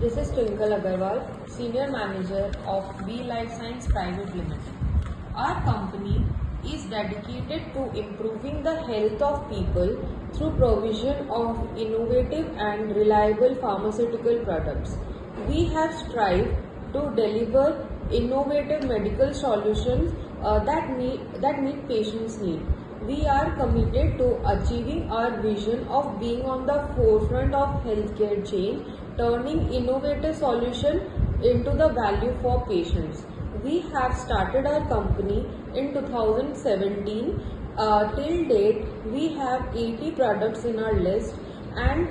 This is Twinkle Agarwal, Senior Manager of B Life Science Private Limited. Our company is dedicated to improving the health of people through provision of innovative and reliable pharmaceutical products. We have strived to deliver innovative medical solutions that meet patients' needs. We are committed to achieving our vision of being on the forefront of healthcare change, turning innovative solution into the value for patients. We have started our company in 2017. Till date, we have 80 products in our list, and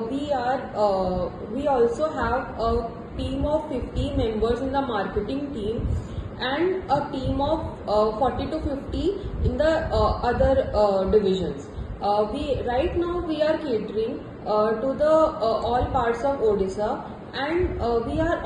we also have a team of 50 members in the marketing team and a team of 40 to 50 in the other divisions. Right now we are catering to the all parts of Odisha, and we are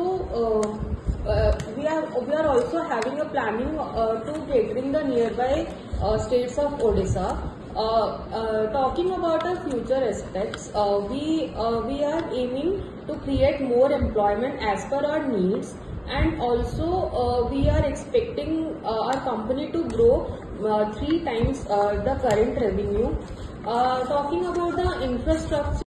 also having a planning to catering the nearby states of Odisha. Talking about our future aspects, we are aiming to create more employment as per our needs, and also we are expecting our company to grow 3 times the current revenue. Talking about the infrastructure